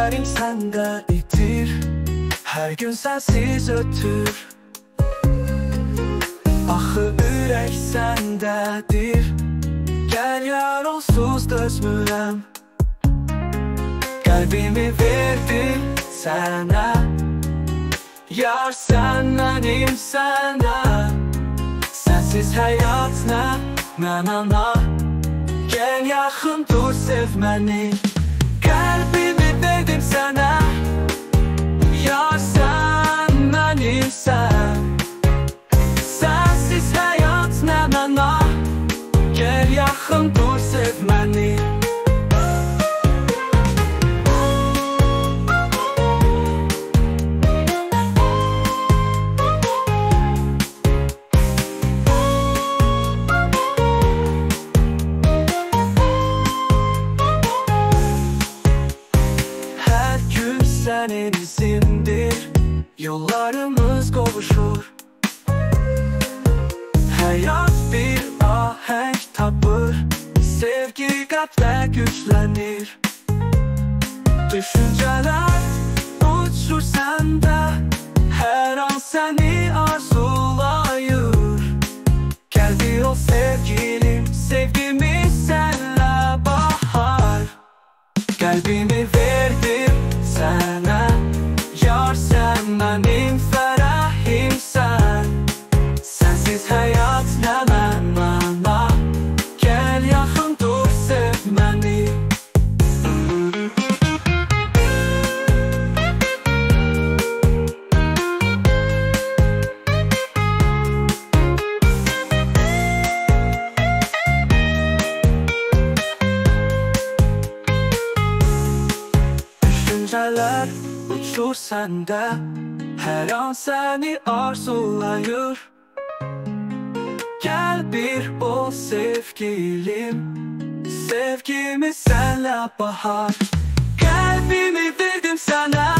Gözlerim sendedir, her gün sensiz ötür. Axı ürək səndədir, gəl yar onsuz dözmürəm. Qəlbimi verdim sənə, yar sən mənim sənə. Sənsiz həyat nə, mən ana. Gəl yaxın dur, sev məni. Qəlbimi verdim sənə, yar sən mənimsən. Sənsiz həyat nə, mən ana. Gəl yaxın dur, sev məni. Sənin izindir, yollarımız qovuşur. Həyat bir ahəng tapır, sevgi qəlbdə güclənir. Düşüncələr uçur səndə, hər an səni arzulayır. Gəl bir ol sevgilim, sevgimiz sənlə bahar. Qəlbimi verdim sənə, yar sən mənim fərəhimsən. Sənsiz həyat nə, mən ana. Gəl yaxın dur, sev məni. Düşüncələr uçur səndə, hər an səni arzulayır. Gəl bir ol sevgilim, sevgimiz sənlə bahar. Qəlbimi verdim sənə,